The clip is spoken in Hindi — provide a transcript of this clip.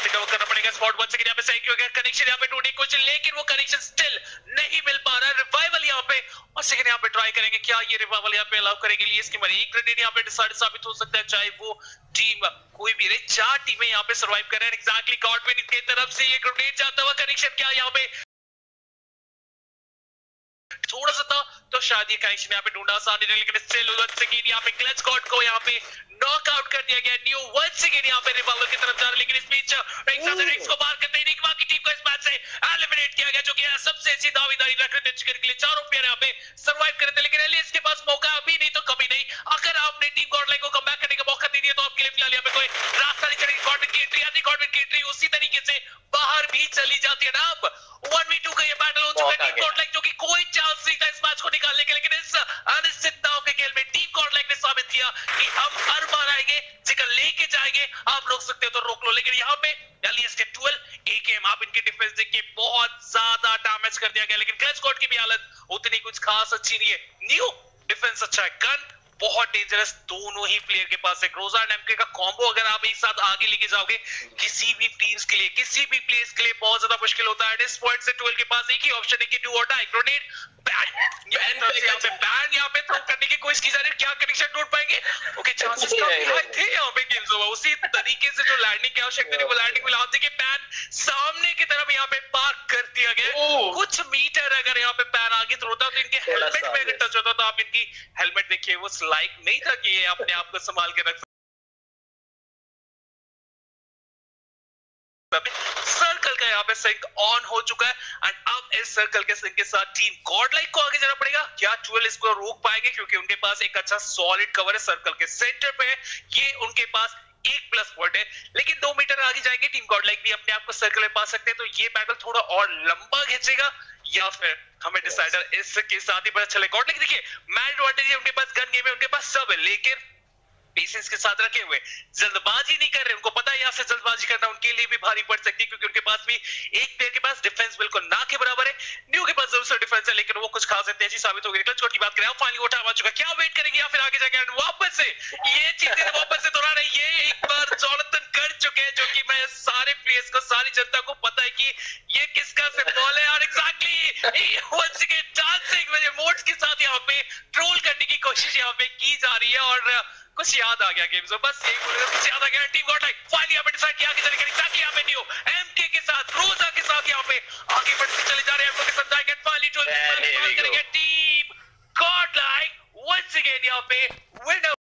रिकवर करना पड़ेगा स्पॉट वन सेकंड यहाँ पे सही क्यों कनेक्शन यहाँ पे ढूंढने की कोशिश, लेकिन वो कनेक्शन स्टिल नहीं मिल पा रहा। रिवाइवल यहाँ पे और सेकंड यहाँ पे ट्राई करेंगे, क्या ये रिवाइवल यहाँ पे अलाउ करेंगे? लिए इसकी मरी एक ग्रेनेड यहाँ पे डिसाइड साबित हो सकता है, चाहे वो टीम कोई भी रहे। 4 टीमें यहाँ पे सर्वाइव कर रहे हैं एग्जैक्टली। गॉडविन की तरफ से ये ग्रेनेड जाता हुआ कनेक्शन क्या यहाँ पे थोड़ा सा था तो शायद ये कनेक्शन यहाँ पे ढूंढा आसानी नहीं, लेकिन स्टिल वंस अगेन यहाँ पे क्लच गॉड को यहाँ पे नॉकआउट कर दिया गया। न्यू वंस अगेन यहाँ पे रिवाइवल की तरफ जा रहा है, लेकिन इस बीच रेक्स को मार करते ही बाकी टीम को इस मैच से एलिमिनेट किया गया, जो कि सबसे अच्छी दावेदारी रख रहे थे के लिए। चारों प्लेयर यहाँ पे सर्वाइव कर रहे थे, लेकिन एलियंस के पास मौका अभी नहीं तो कभी नहीं। अगर आपने टीम गॉडलाइक को कमबैक करने का मौका दे दिया तो आपके लिए फिलहाल यहाँ पे कोई रास्ता नहीं चलेगा। गॉडविन की एंट्री आती, गॉडविन की एंट्री उसी तरीके से बाहर भी चली जाती है ना। अब 1v2 का ये बैटल हो चुका है। टीम गॉडलाइक जो कि कोई चांस नहीं था इस मैच को निकालने के, लेकिन इस अनिश्चितताओं के खेल में टीम गॉडलाइक ने साबित किया कि हम हर बार आएंगे, जिगर लेके जाएंगे। आप रोक सकते हो तो रोक लो, लेकिन यहाँ पे एलियंस के 12 एकेएम आप इनकी डिफेंस देखिए बहुत ज्यादा डैमेज कर दिया गया, लेकिन क्लच गॉड की भी हालत उतनी कुछ खास अच्छी नहीं है। न्यू डिफेंस अच्छा है, गन बहुत डेंजरस, दोनों ही प्लेयर के पास एक रोजा एंड एमके का कॉम्बो अगर आप एक साथ आगे लेके जाओगे किसी भी टीम्स के लिए, किसी भी प्लेयर्स के लिए बहुत ज्यादा मुश्किल होता है। इस पॉइंट से 12 के पास एक ही ऑप्शन है कि डू और डाई। ग्रेनेड बैन यहाँ पे थ्रो करने की कोशिश की जा रही है, क्या कनेक्शन ढूंढ पाएंगे? ओके चांसेस काफी हाई थे यहाँ पे गेम्स ओवर। उसी तरीके से जो लैंडिंग की आवश्यकता थी वो लैंडिंग मिला। आप देखिए पैन सामने की तरफ यहाँ पे पार्क कर दिया गया, कुछ मीटर अगर यहाँ पे पैन आगे तो होता तो इनके हेलमेट में अगर टच होता तो आप इनकी हेलमेट देखिए वो लाइक नहीं था कि ये अपने आप को संभाल के रख। सर्कल का यहाँ पे सिंक ऑन हो चुका है एंड अब इस सर्कल के सिंक के साथ टीम गॉडलाइक को आगे जाना पड़ेगा। क्या 12 इसको रोक पाएंगे? क्योंकि उनके पास एक अच्छा सॉलिड कवर है, सर्कल के सेंटर पे है, ये उनके पास एक प्लस पॉइंट है। लेकिन 2 मीटर आगे जाएंगे टीम गॉडलाइक भी अपने आप को सर्कल में पा सकते हैं, तो ये बैटल थोड़ा और लंबा खींचेगा या फिर हमें डिसाइडर इसके साथ ही पता चले। गॉडलाइक देखिए मैन एडवांटेज है, उनके पास गन गेम है, उनके पास सब है, लेकिन पेशेंस के साथ रखे हुए जल्दबाजी नहीं कर रहे। उनको पता है यहाँ से जल्दबाजी करना उनके लिए भी भारी पड़ सकती है, क्योंकि उनके पास भी एक प्लेयर के पास डिफेंस बिल्कुल ना के बराबर है। न्यू के पास जरूर से डिफेंस है, लेकिन वो कुछ खास तेजी साबित हो गई। क्लच की बात करें फाइनली उठा आ चुका, क्या वेट करेंगे या फिर आगे जाके वापस से ये चीजें वापस से दोहरा रहे। ये एक बार जोनाथन कर चुके हैं, जो कि मैं सारे प्लेयर्स को सारी जनता को पता है कि ये किसका सिंबल है। और exactly once again dancing with emotes के साथ यहाँ पे ट्रोल करने की कोशिश यहाँ पे की जा रही है। और कुछ याद आ गया गेम्स में, बस यही बोलूंगा, कुछ याद आ गया। टीम गॉडलाइक फाइनली यहाँ पे डिसाइड किया आगे चलेंगे एग्जैक्टली यहाँ पे न्यू एमके के साथ रोजा के साथ यहाँ पे आगे बढ़ते चले जा रहे हैं। एमके के साथ जाएंगे फाइनली 12 करेंगे टीम गॉडलाइक वंस अगेन यहाँ पे विनर।